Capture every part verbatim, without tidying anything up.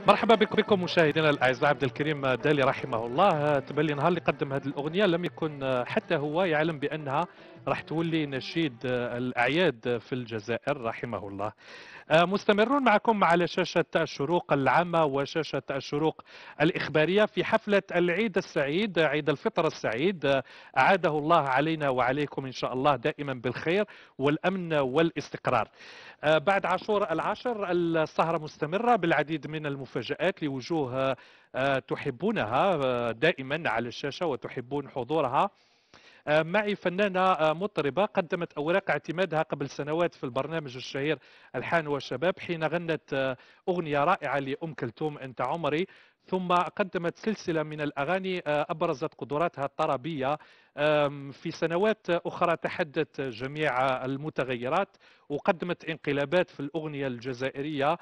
مرحبا بك- بكم مشاهدينا الاعزاء. عبد الكريم دالي رحمه الله تبان لي نهار اللي قدم هذه الاغنيه لم يكن حتى هو يعلم بانها راح تولي نشيد الاعياد في الجزائر رحمه الله. مستمرون معكم على شاشة الشروق العامة وشاشة الشروق الإخبارية في حفلة العيد السعيد، عيد الفطر السعيد، أعاده الله علينا وعليكم إن شاء الله دائما بالخير والأمن والاستقرار. بعد عاشور العاشر السهرة مستمرة بالعديد من المفاجآت لوجوه تحبونها دائما على الشاشة وتحبون حضورها. معي فنانة مطربة قدمت أوراق اعتمادها قبل سنوات في البرنامج الشهير الحان والشباب حين غنت أغنية رائعة لأم كلثوم أنت عمري، ثم قدمت سلسلة من الأغاني أبرزت قدراتها الطربية. في سنوات أخرى تحدت جميع المتغيرات وقدمت انقلابات في الأغنية الجزائرية.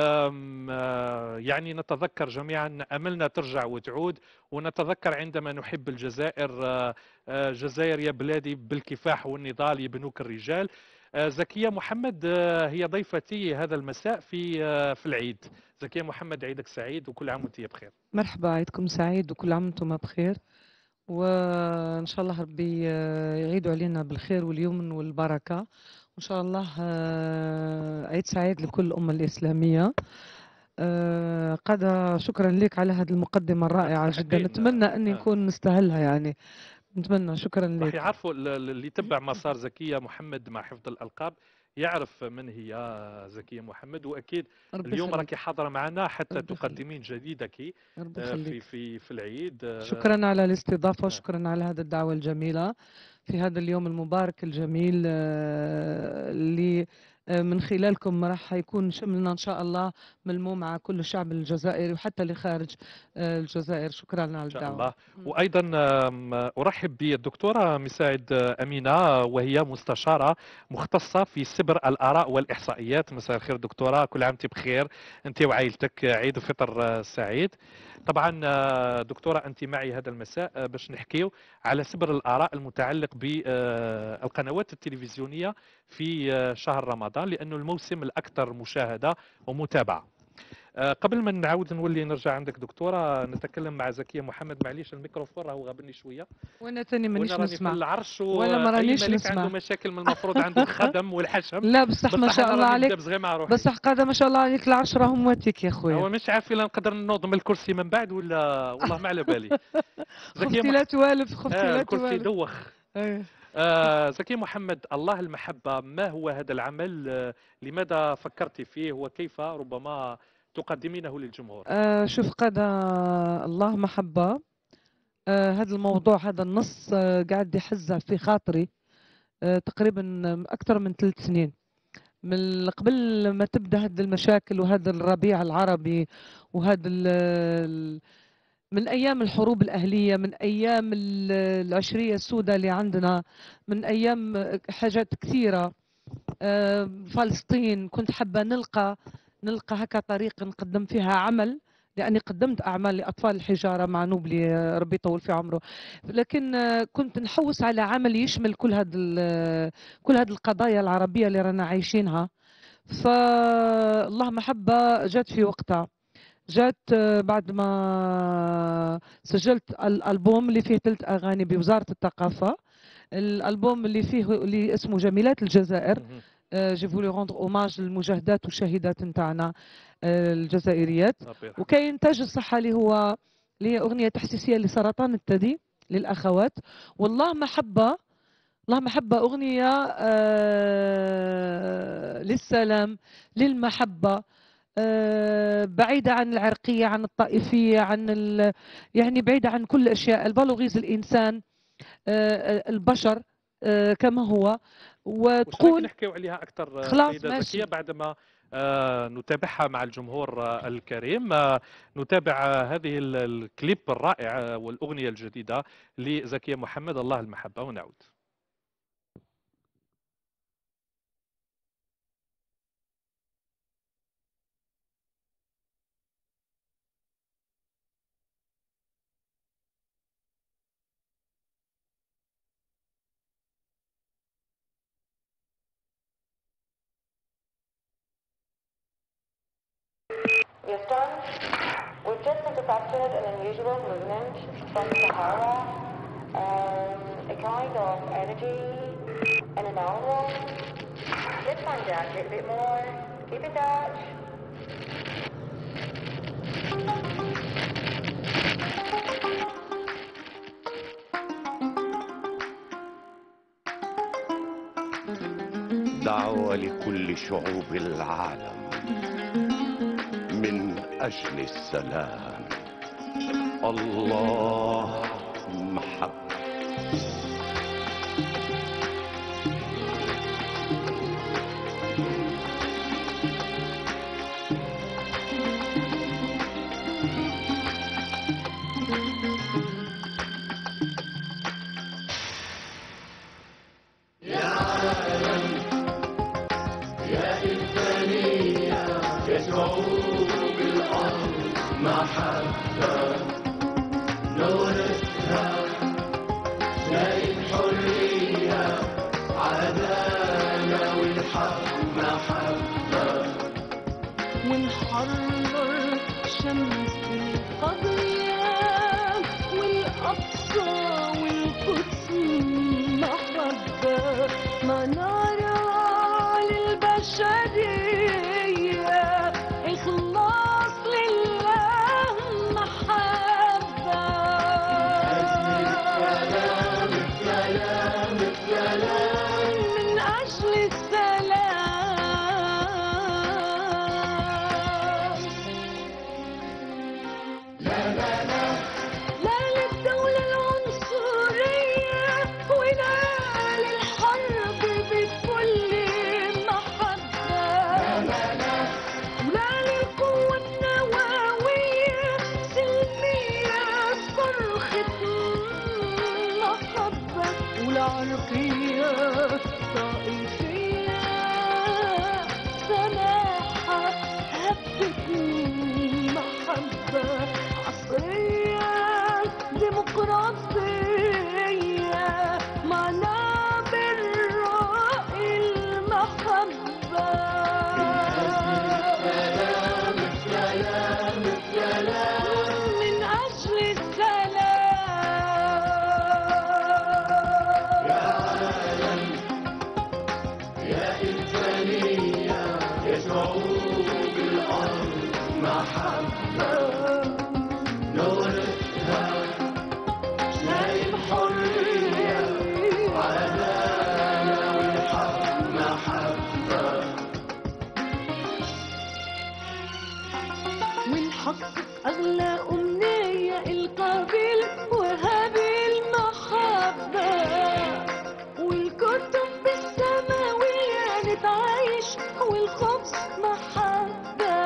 يعني نتذكر جميعا أملنا ترجع وتعود، ونتذكر عندما نحب الجزائر جزائر يا بلادي بالكفاح والنضال يبنوك الرجال. زكية محمد هي ضيفتي هذا المساء في في العيد. زكية محمد عيدك سعيد وكل عام وانت بخير. مرحبا، عيدكم سعيد وكل عام وانتم بخير، وان شاء الله ربي يعيدوا علينا بالخير واليمن والبركه، وان شاء الله عيد سعيد لكل الامه الاسلاميه. قد شكرا لك على هذه المقدمه الرائعه جدا، نتمنى اني نكون نستاهلها، يعني نتمنى. شكرا راح لك. يعرفوا اللي يتبع مسار زكية محمد مع حفظ الألقاب يعرف من هي زكية محمد، واكيد ربي اليوم راكي يخليك. حاضره معنا حتى ربي يخليك. تقدمين جديدك ربي في يخليك. في في العيد. شكرا على الاستضافه وشكرا على هذه الدعوه الجميله في هذا اليوم المبارك الجميل، اللي من خلالكم راح يكون شملنا إن شاء الله ملموم مع كل الشعب الجزائري وحتى اللي خارج الجزائر. شكرا على إن شاء الدعوة. الله. وأيضا أرحب بالدكتورة مساعد أمينة، وهي مستشارة مختصة في سبر الآراء والإحصائيات. مساء الخير دكتورة، كل عام وأنت بخير أنت وعائلتك، عيد فطر سعيد. طبعا دكتورة أنت معي هذا المساء باش نحكيو على سبر الآراء المتعلق بالقنوات التلفزيونية في شهر رمضان، لأنه الموسم الأكثر مشاهدة ومتابعة. قبل ما نعاود نولي نرجع عندك دكتوره نتكلم مع زكيه محمد. معليش الميكروفون راهو غابني شويه وانا تاني وانا مانيش راني في نسمع، العرش، ولا ما واي رانيش ملك عنده نسمع. مشاكل من المفروض عنده الخدم والحشم. لا بصح ما بصح شاء انا الله راني عليك، مدابز غير مع روحي. بصح قاعدة ما شاء الله عليك، العرش راهو مواتيك يا خويا. هو مش عارف الا نقدر نوض من الكرسي من بعد ولا والله ما على بالي. زكيه خفتي لا مح... توالف، خفتي آه لا الكرسي توالف. دوخ. أيه. آه زكي محمد، الله المحبة ما هو هذا العمل؟ آه لماذا فكرت فيه وكيف ربما تقدمينه للجمهور؟ آه شوف قاعدة، الله محبة. آه هذا الموضوع، هذا النص آه قاعد يحزه في خاطري آه تقريبا أكثر من ثلاث سنين، من قبل ما تبدأ هذه المشاكل وهذا الربيع العربي وهذا ال ال من أيام الحروب الأهلية، من أيام ال- العشرية السوداء اللي عندنا، من أيام حاجات كثيرة. آه، فلسطين كنت حابة نلقى نلقى هكا طريقة نقدم فيها عمل، لأني قدمت أعمال لأطفال الحجارة مع نوبلي، آه، ربي يطول في عمره. لكن آه، كنت نحوس على عمل يشمل كل هذه كل هذه القضايا العربية اللي رانا عايشينها. فالله محبة جات في وقتها، جات آه، بعد ما سجلت الألبوم اللي فيه ثلاث أغاني بوزارة الثقافة. الألبوم اللي فيه اللي اسمه جميلات الجزائر. جي فولي روندر اوماج للمجاهدات والشهيدات نتاعنا الجزائريات. ربي يرحمه. وكاين تاج الصحة اللي هو اللي هي أغنية تحسيسية لسرطان الثدي للأخوات. والله محبة، الله محبة أغنية آه للسلام، للمحبة، آه بعيدة عن العرقية، عن الطائفية، عن ال... يعني بعيدة عن كل الأشياء، البالغيز الإنسان، آه البشر آه كما هو. وش رايك وتقول نحكيو عليها اكثر خلاص سيده زكيه ماشي. بعدما آه، نتابعها مع الجمهور آه، الكريم؟ آه، نتابع آه، هذه ال- الكليب الرائع آه، والاغنيه الجديده لزكيه محمد الله المحبه ونعود. Houston, we've just intercepted an unusual movement from Sahara, um, a kind of energy in an animal. Let's find out a little bit more. Keep in touch. دعوة لكل شعوب العالم من أجل السلام. الله محبة. ونحرر شمس القضية والأقصى والقدس محبة منارة للبشرية إخلاص لله محبة. السلام السلام السلام من أجل العرقية طائفية سماحة هبة محبة عصرية ديمقراطية منابر رأي المحبة. السلام السلام السلام من أجل السلام. ونحقق أغلى أمنية القابل وهذه المحبة والكتب بالسماوية نتعايش والخبز محبة.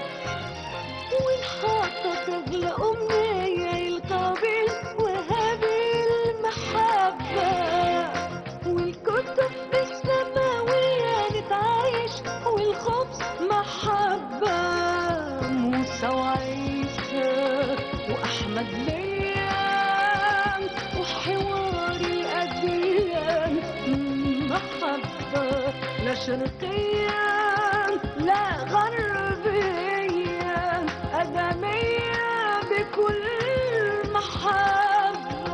ونحقق أغلى أمنية القابل وهذه المحبة والكتب بالسماوية نتعايش والخبز محبة. موسى وعيسى وأحمد ليان وحوار الأديان محبة لا شرقية لا غربية أدمية بكل محبة.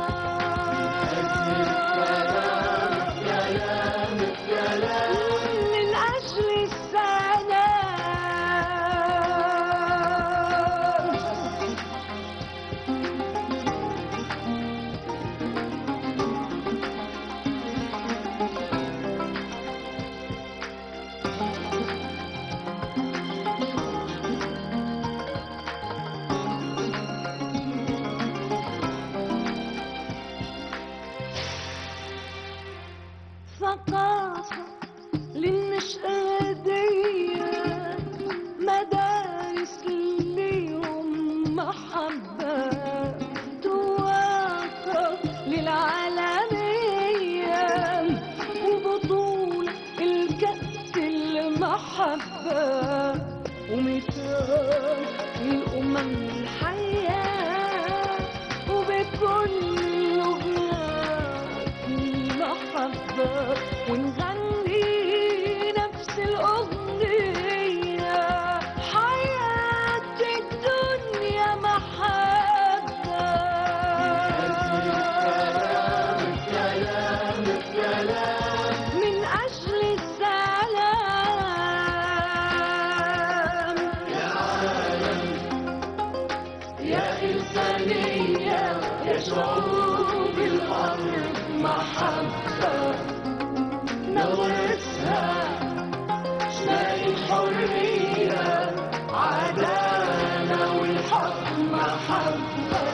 السلام السلام السلام من أجل السلام. ثقافة للنشأة هدية مدارس ليهم محبة توافق للعالمية وبطول الكأس المحبة وميثاق الأمم الحياة وبكل لغات المحبة ونغني نفس الأغنية حياة ليا يا شعوب الأرض محبة نورثها شمال الحرية عدالة والحق محبة.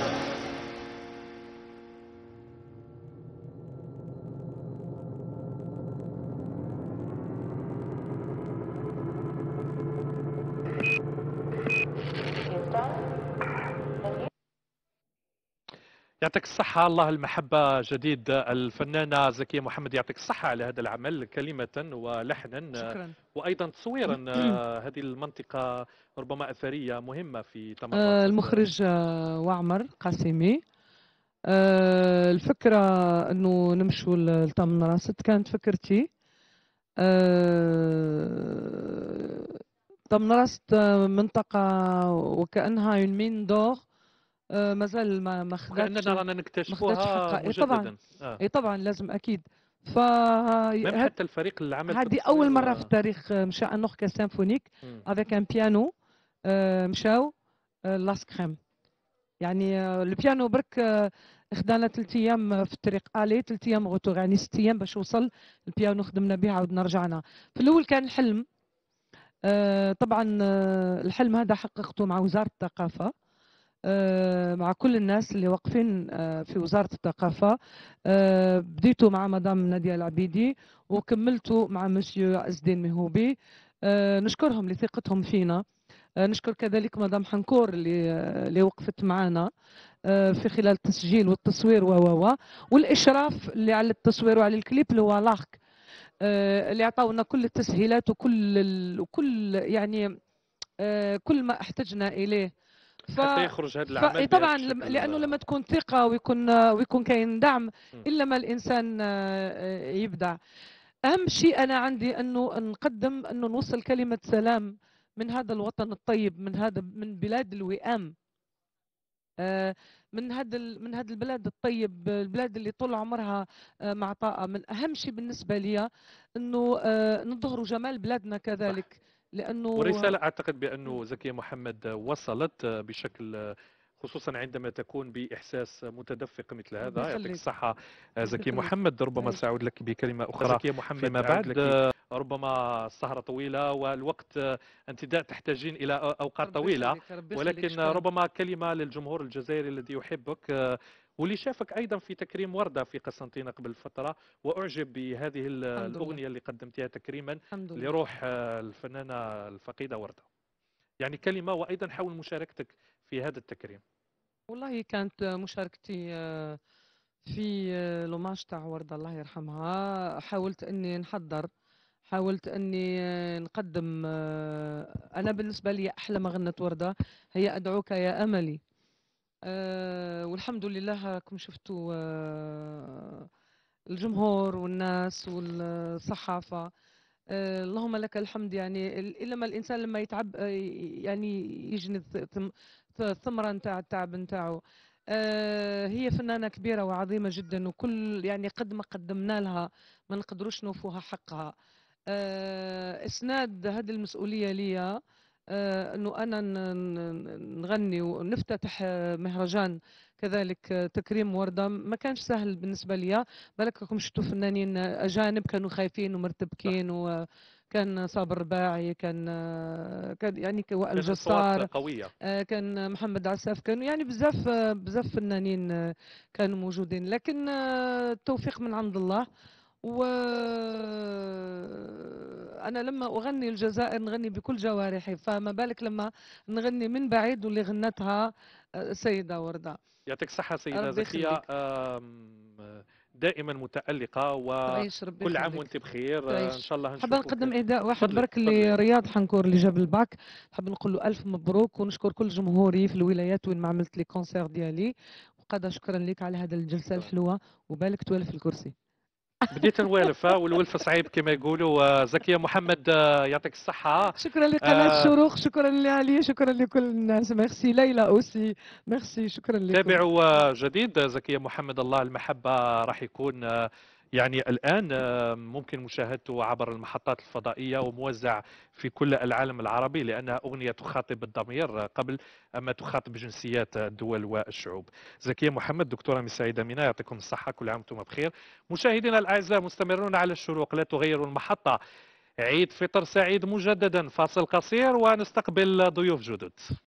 يعطيك الصحة. الله المحبة جديد الفنانة زكية محمد، يعطيك الصحة على هذا العمل كلمة ولحنا شكرا. وأيضا تصويرا. هذه المنطقة ربما أثرية مهمة في تمرات. آه، المخرج آه، وعمر قاسمي. آه، الفكرة أنه نمشوا لتم راست كانت فكرتي. آه، تم راست منطقة وكأنها يون مين دور، آه، مازال ما ما خدتش كأننا رانا ما خدتش نكتشفوها حقها. إيه طبعا، مجددا. آه. اي طبعا لازم اكيد. ف ميم حتى الفريق اللي عمل في هذه التصوير اول مره و- في التاريخ مشى ان اوركستر سيمفونيك مم. افيك ان بيانو. مشاو لاس كريم، يعني آه، البيانو برك آه، خدانا ثلاث ايام في الطريق الي، ثلاث ايام غوتور، يعني ست ايام باش وصل البيانو. خدمنا به عاودنا رجعنا. في الاول كان الحلم، آه، طبعا آه، الحلم هذا حققته مع وزاره الثقافه، آه، مع كل الناس اللي واقفين آه، في وزارة الثقافة. آه، بديته مع مدام نادية العبيدي وكملته مع مسيو عز الدين مهوبي. آه، نشكرهم لثقتهم فينا. آه، نشكر كذلك مدام حنكور اللي آه، اللي وقفت معنا آه، في خلال التسجيل والتصوير و و و والإشراف اللي على التصوير وعلى الكليب اللي هو لارك، آه، اللي عطاونا كل التسهيلات وكل ال- وكل يعني آه، كل ما احتجنا إليه. ف... حتى يخرج هذا ف... العمل طبعا بهذا لم- الشكل. لانه لما تكون ثقه ويكون ويكون كاين دعم، م. الا ما الانسان آه، يبدع. اهم شيء انا عندي انه نقدم انه نوصل كلمه سلام من هذا الوطن الطيب، من هذا من بلاد الوئام، آه، من هذا ال- من هذا البلاد الطيب، البلاد اللي طول عمرها آه، معطاءه. من اهم شيء بالنسبه لي انه آه، نظهروا جمال بلادنا صح. كذلك، لانه ورسالة أعتقد بأنه زكية محمد وصلت بشكل، خصوصا عندما تكون بإحساس متدفق مثل ربي هذا. يعطيك يخليك. الصحة ربي زكية يخليك. محمد. ربما يعيش. سأعود لك بكلمة أخرى زكية محمد فيما أعود بعد. لك. ربما السهرة طويلة والوقت أنت دا- تحتاجين إلى أوقات ربي طويلة، يخليك. ربي يخليك. ولكن شكرا. ربما كلمة للجمهور الجزائري الذي يحبك واللي شافك أيضا في تكريم وردة في قسنطينة قبل فترة، وأعجب بهذه ال- الحمد لله. الأغنية اللي قدمتها تكريما الحمد لله. لروح الفنانة الفقيدة وردة. يعني كلمة، وأيضا حاول مشاركتك في هذا التكريم. والله كانت مشاركتي آه، في آه، لوماج تاع وردة الله يرحمها. حاولت اني نحضر، حاولت اني آه، نقدم. آه، انا بالنسبه لي احلى ما غنت وردة هي ادعوك يا املي. آه، والحمد لله راكم شفتوا آه، الجمهور والناس والصحافه. آه، اللهم لك الحمد. يعني ال- إلا ما الإنسان لما يتعب آه، يعني يجني الث- ثم- ث- الثمرة نتاع التعب نتاعو. آه، هي فنانة كبيرة وعظيمة جدا، وكل يعني قد ما قدمنا لها ما نقدروش نوفوها حقها. آه، إسناد هذه المسؤولية ليا، آه، انه انا ن- ن- نغني ونفتتح آه، مهرجان كذلك آه، تكريم وردة. ما كانش سهل بالنسبة لي، بالك راكم شفتوا فنانين اجانب كانوا خايفين صح. ومرتبكين، وكان صابر رباعي، كان كان يعني وائل كان أصوات جسار، قوية. آه، كان محمد عساف، كانوا يعني بزاف آه، بزاف فنانين آه، كانوا موجودين. لكن آه، التوفيق من عند الله. وأنا لما أغني الجزائر نغني بكل جوارحي، فما بالك لما نغني من بعيد واللي غنتها آه، السيدة وردة. يعطيك الصحة سيدة ربي زكية. يخليك. آم، دائما متألقة، تعيش. ربي وكل عام يخليك. وانت بخير. آه، إن تعيش. شاء الله حابة نشوفك. نقدم إهداء واحد تفضلي برك تفضلي. لرياض حنكور اللي جاب الباك. نحب نقول له ألف مبروك، ونشكر كل جمهوري في الولايات وين ما عملت لي كونسير ديالي. وقادة شكرا لك على هذه الجلسة الحلوة، وبالك توالف الكرسي. بديت نوالف، ها، والولف صعيب كما يقولوا. زكية محمد آه، يعطيك الصحة. شكرا لقناة آه، الشروق، شكرا لعلي، شكرا لكل الناس. ميرسي ليلى أوسي، ميرسي، شكرا لكم. تابعوا آه، جديد زكية محمد. الله المحبة راح يكون آه، يعني الآن آه، ممكن مشاهدته عبر المحطات الفضائية وموزع في كل العالم العربي، لأنها أغنية تخاطب الضمير قبل أما تخاطب جنسيات الدول والشعوب. زكية محمد، دكتورة من سعيدة مينا، يعطيكم الصحة، كل عام وانتم بخير. مشاهدينا الأعزاء، مستمرون على الشروق، لا تغيروا المحطة. عيد فطر سعيد مجددا، فاصل قصير ونستقبل ضيوف جدد.